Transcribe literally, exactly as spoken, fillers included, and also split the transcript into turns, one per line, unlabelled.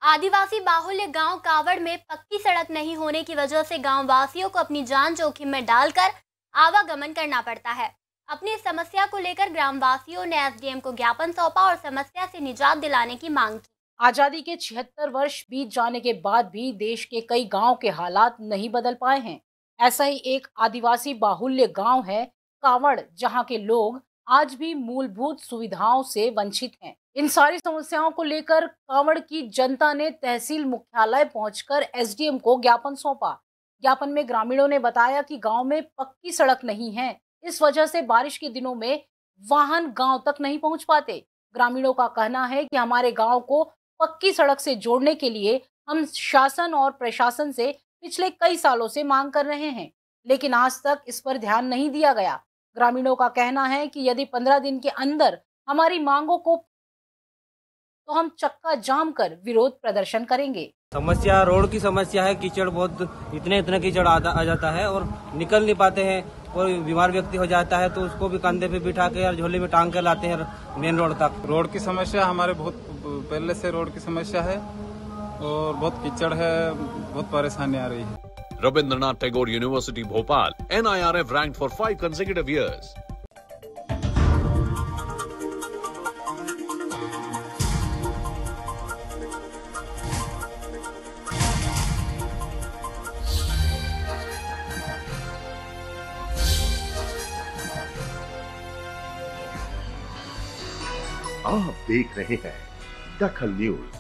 आदिवासी बाहुल्य गांव कावड़ में पक्की सड़क नहीं होने की वजह से गांव वासियों को अपनी जान जोखिम में डालकर आवागमन करना पड़ता है। अपनी इस समस्या को लेकर ग्रामवासियों ने एसडीएम को ज्ञापन सौंपा और समस्या से निजात दिलाने की मांग की।
आजादी के छिहत्तर वर्ष बीत जाने के बाद भी देश के कई गांव के हालात नहीं बदल पाए हैं। ऐसा ही एक आदिवासी बाहुल्य गांव है कावड़, जहां के लोग आज भी मूलभूत सुविधाओं से वंचित हैं। इन सारी समस्याओं को लेकर कावड़ की जनता ने तहसील मुख्यालय पहुंचकर एसडीएम को ज्ञापन सौंपा। ज्ञापन में ग्रामीणों ने बताया कि गांव में पक्की सड़क नहीं है, इस वजह से बारिश के दिनों में वाहन गांव तक नहीं पहुंच पाते। ग्रामीणों का कहना है कि हमारे गांव को पक्की सड़क से जोड़ने के लिए हम शासन और प्रशासन से पिछले कई सालों से मांग कर रहे हैं, लेकिन आज तक इस पर ध्यान नहीं दिया गया। ग्रामीणों का कहना है कि यदि पंद्रह दिन के अंदर हमारी मांगों को तो हम चक्का जाम कर विरोध प्रदर्शन करेंगे।
समस्या रोड की समस्या है। कीचड़ बहुत इतने इतने कीचड़ आ, आ जाता है और निकल नहीं पाते हैं। कोई बीमार व्यक्ति हो जाता है तो उसको भी कंधे पे बिठा के और झोले में टांग कर लाते हैं मेन रोड तक।
रोड की समस्या हमारे बहुत पहले से रोड की समस्या है और बहुत कीचड़ है, बहुत परेशानी आ रही है।
Rabindranath Tagore University, Bhopal, N I R F ranked for five consecutive years.
आप देख रहे हैं दखल न्यूज।